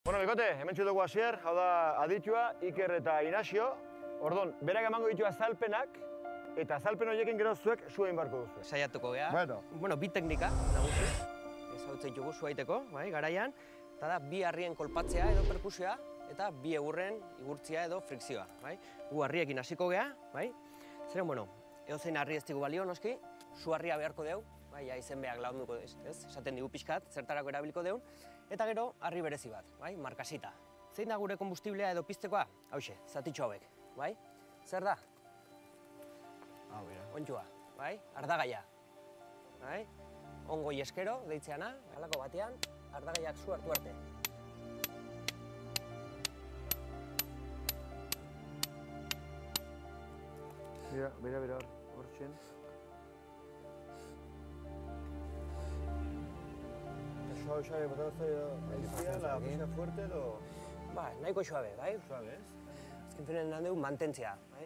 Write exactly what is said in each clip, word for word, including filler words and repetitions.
Bueno, bikote, hemen txutuko hasier, hau da aditua, Iker eta Inazio. Ordon, berak emango ditu azalpenak, eta azalpen horiekin gero zuek sua egin barko duzu. Saiatuko gea. Bueno. Bueno, bi teknika nagusi. Ezagutzen ditugu sua egiteko, bai, garaian. Eta da, bi harrien kolpatzea edo perkusioa, eta bi egurren igurtzia edo frikzioa, bai. Gu harriekin hasiko gea, bai. Zeren, bueno, edozein harri ez digu balio, noski, su harria beharko deu, bai, ja, izen behak lagunduko ez, ez? Esaten digu pixkat, zertarako erabiliko deun, eta gero harri berezi bat, bai, markasita. Zein da gure konbustiblea edo piztekoa? Hauxe, zatitxo hauek, bai? Zer da? Hau, bera. Ontxua, bai? Ardagaia, bai? Ongo ieskero, deitzeana, halako batean, ardagaiak zu hartu arte. Bera, bera, bera, hor txen. Suave, suave, botado esto la pizca fuerte edo... Ba, nahiko suabe, bai? Suave, ez? Azken finean nan dugu mantentzea, bai?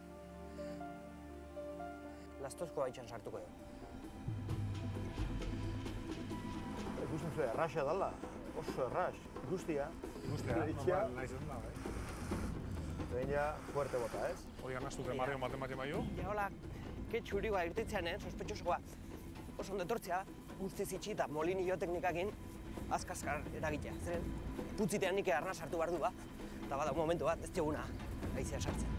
Lastozko haitxan sartuko dugu. Ikusten zuen, erraxa dala. Oso errax. Ikustia. Ikustia, normal nahi zen da, bai? Behin ja, fuerte bota, ez? Hori ganaztu gemarrio maten bat emaio. Ja, hola, ke txurikoa irtetzean, eh? Sospetxosoa. Oso ondo etortzea, guztiz itxi eta molinillo teknikakin azkazkar eragitea. Zeren, putzitean nik arna sartu behar du, ba? Eta bada, momentu bat, ez dioguna, haizea sartzen.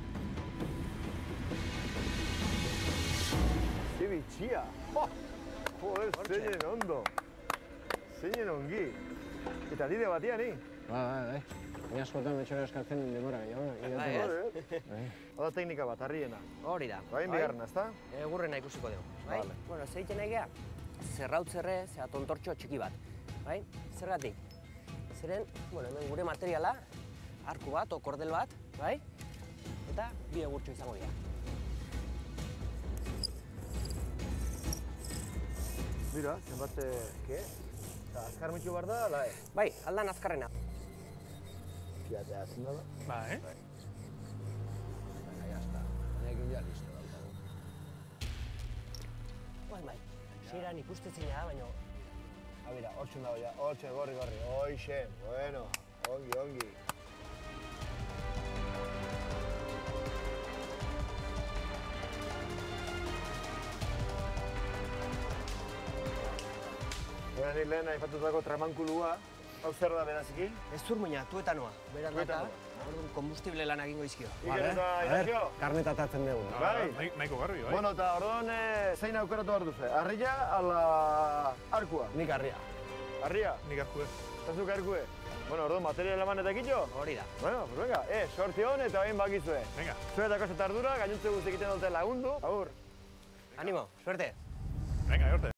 Ze bitxia! Oh! Joder, zeinen ondo! Zeinen ongi! Eta dide batia, ni? Ba, ba, bai. Baina askotan metxora eskatzen demora gehiago. Bai, ez? Hau da teknika bat, harriena. Hori da. Bain bigarren, ezta? Egurrena ikusiko dugu, bai? Vale. Bueno, zer egiten nahi geha? Zerrautzerre, zera tontortxo txiki bat, bai? Zergatik? Zeren, bueno, hemen gure materiala, arku bat, o kordel bat, bai? Eta bi egurtxo izango dira. Mira, zenbat, ke? Eta azkar mitxu behar da, ala, eh? Bai, aldan azkarrena. Fiate, hazin da da? Ba, eh? Baina, jazta. Honekin ja listo daukagu. Bai, bai. Zeran ikustezina da, baina... Ha, mira, hortxun dago ja, hortxun, gorri, gorri. Hoixe, bueno, ongi, ongi. Bera nik lehen aipatutako tramankulua, hau zer da beraziki? Ez zurmuina, tuetanoa. Beran data, Tuetanoa. orduan kombustible lan egingo izkio. Iker eta Inazio? Karnetatatzen dugu. Bai. Nahiko garbi, bai? Bueno, eta orduan zein aukeratu behar duzu? Harria ala arkua? Nik harria. Harria? Nik arku ez. Eta zuk arkue? Bueno, orduan material eman eta ekitxo? Hori da. Bueno, pues venga, eh, sorte hon eta bain bakizue. Venga. Zuetako zetardura, gainontze guzti egiten dute lagundu. Agur. Animo, suerte! Venga, horte.